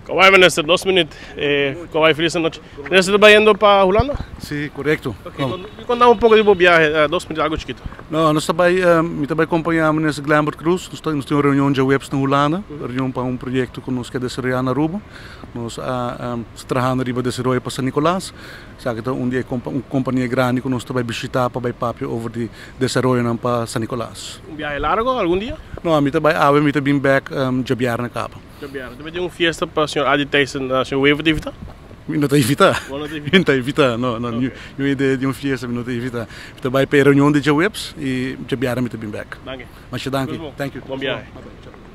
¿Cómo va, Minister? 2 minutos. ¿Cómo va? Feliz noche. ¿Minister está bayendo para Hulanda? Sí, correcto. Okay. Conta um pouco de biahe, 2 minutos, algo chiquito. Não, nós também acompanhamos o Minister Geoffrey Wever. Nós temos uma reunião de webs na Hulanda, reunião para projeto que nós queremos desarrollar na Aruba. Nós trabalhamos na riba desarrollo para San Nicolas. Sabe que dia uma companhia grande que nós também visitar para papel over de desarrollo para San Nicolas. Biahe largo algum dia? Não, a mim também bem back de biahe na capa. Também tem fiesta para o senhor aditência na senhor Wever de evitar? Não está evitar. Não está evitar. Não, a ideia de uma fiesta não está evitar. Também para a reunião de webs e de biahe também back. Danke. Mas danke. Thank you. Bom biahe.